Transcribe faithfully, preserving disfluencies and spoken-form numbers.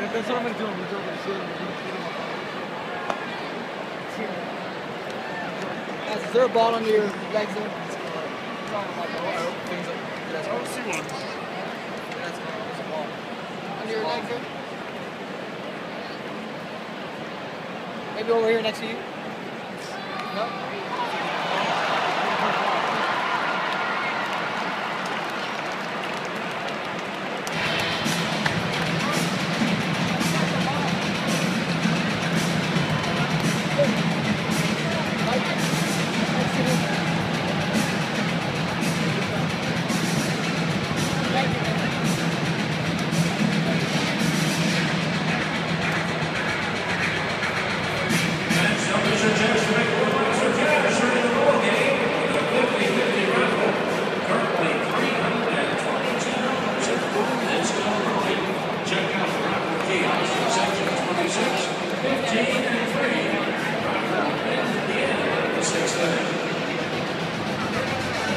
That's what I'm gonna do. I'm gonna do it. Is there a ball under your legs there? I don't see one. Under your legs there? Maybe over here next to you? No?